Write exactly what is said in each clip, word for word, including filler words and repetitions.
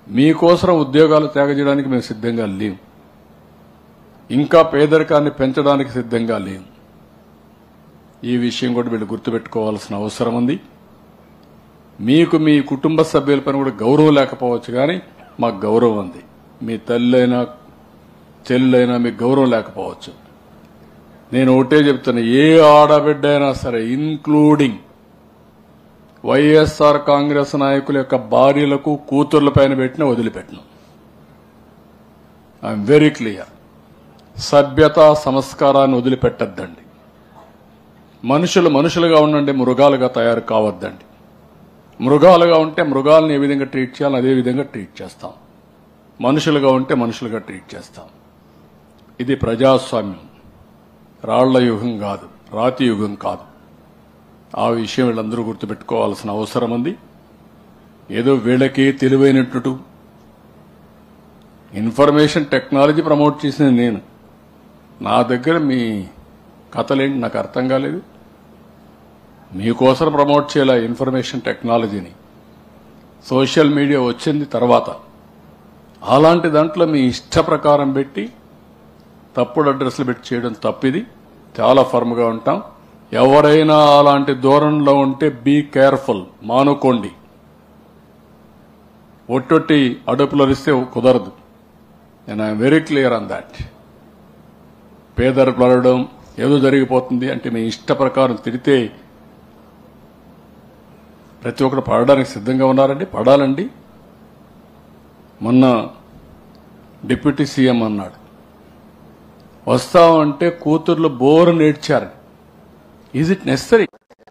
మీకోసం ఉద్యోగాలు త్యాగ చేయడానికి మేము సిద్ధంగా లేం. ఇంకా పేదరికాన్ని పెంచడానికి సిద్ధంగా లేం. ఈ విషయం కూడా వీళ్ళు గుర్తుపెట్టుకోవాల్సిన అవసరం ఉంది. మీకు మీ కుటుంబ సభ్యులపైన కూడా గౌరవం లేకపోవచ్చు, కానీ మాకు గౌరవం ఉంది. మీ తల్లైనా చెల్లైనా మీకు గౌరవం లేకపోవచ్చు. నేను ఒకటే చెప్తున్నా, ఏ ఆడబిడ్డ అయినా సరే, ఇన్క్లూడింగ్ వైఎస్ఆర్ కాంగ్రెస్ నాయకుల యొక్క భార్యలకు కూతుర్ల పైన పెట్టిన వదిలిపెట్టను. I'm very clear. సభ్యత సంస్కారాన్ని వదిలిపెట్టద్దండి. మనుషులు మనుషులుగా ఉండండి, మృగాలుగా తయారు కావద్దండి. మృగాలుగా ఉంటే మృగాలను ఏ విధంగా ట్రీట్ చేయాలో అదే విధంగా ట్రీట్ చేస్తాం. మనుషులుగా ఉంటే మనుషులుగా ట్రీట్ చేస్తాం. ఇది ప్రజాస్వామ్యం. రాళ్ల యుగం కాదు, రాతి యుగం కాదు. ఆ విషయం వీళ్ళందరూ గుర్తుపెట్టుకోవాల్సిన అవసరం ఉంది. ఏదో వీళ్ళకి తెలివైనట్టు ఇన్ఫర్మేషన్ టెక్నాలజీ ప్రమోట్ చేసింది నేను. నా దగ్గర మీ కథలేంటి నాకు అర్థం కాలేదు. మీకోసం ప్రమోట్ చేయాల ఇన్ఫర్మేషన్ టెక్నాలజీని. సోషల్ మీడియా వచ్చింది తర్వాత. అలాంటి దాంట్లో మీ ఇష్ట ప్రకారం పెట్టి తప్పుడు అడ్రస్లు పెట్టి చేయడం తప్పిది. చాలా ఫర్మ్గా ఉంటాం. ఎవరైనా అలాంటి ధోరణిలో ఉంటే బీ కేర్ఫుల్, మానుకోండి. ఒట్టొట్టి అడుపులు అరిస్తే కుదరదు. నేను I'm very clear on that. పేదరికలు అడగడం ఏదో జరిగిపోతుంది అంటే మీ ఇష్ట ప్రకారం తిడితే ప్రతి ఒక్కరు పడడానికి సిద్ధంగా ఉన్నారండి. పడాలండి. మొన్న డిప్యూటీ సీఎం అన్నాడు, వస్తామంటే కూతుర్లు బోరు నేర్చారు. Is it necessary?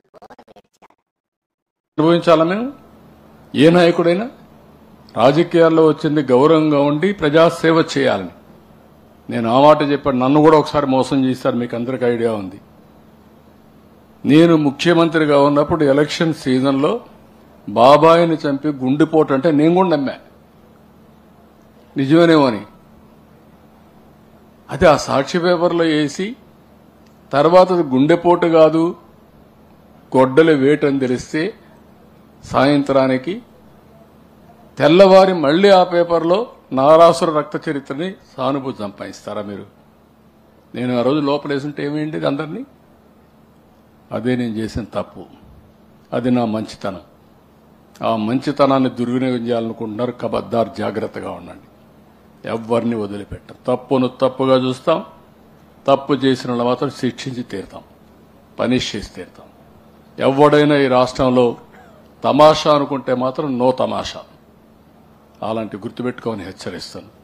అనుభవించాలా మేము? ఏ నాయకుడైనా రాజకీయాల్లో వచ్చింది గౌరవంగా ఉండి ప్రజాసేవ చేయాలని. నేను ఆ మాట చెప్పాను. నన్ను కూడా ఒకసారి మోసం చేశారు, మీకు అందరికీ ఐడియా ఉంది. నేను ముఖ్యమంత్రిగా ఉన్నప్పుడు ఎలక్షన్ సీజన్లో బాబాయిని చంపి గుండెపోటు అంటే నేను కూడా నమ్మా, నిజమేనేమో అని. అదే ఆ సాక్షి పేపర్లో వేసి తర్వాత గుండెపోటు కాదు గొడ్డలి వేటు అని తెలిస్తే సాయంత్రానికి తెల్లవారి మళ్లీ ఆ పేపర్లో నారాసుర రక్త చరిత్రని సానుభూతి సంపాదిస్తారా మీరు? నేను ఆ రోజు లోపలేసుంటే ఏమేంటిది అందరినీ? అదే నేను చేసిన తప్పు. అది నా మంచితనం. ఆ మంచితనాన్ని దుర్వినియోగం చేయాలనుకుంటున్నారు. కబద్దార్, జాగ్రత్తగా ఉండండి. ఎవరిని వదిలిపెట్టాం. తప్పును తప్పుగా చూస్తాం. తప్పు చేసిన వాళ్ళు మాత్రం శిక్షించి తీరుతాం, పనిష్ చేసి తీరుతాం. ఎవడైనా ఈ రాష్ట్రంలో తమాషా అనుకుంటే మాత్రం నో తమాషా. అలాంటి గుర్తుపెట్టుకోమని హెచ్చరిస్తాను.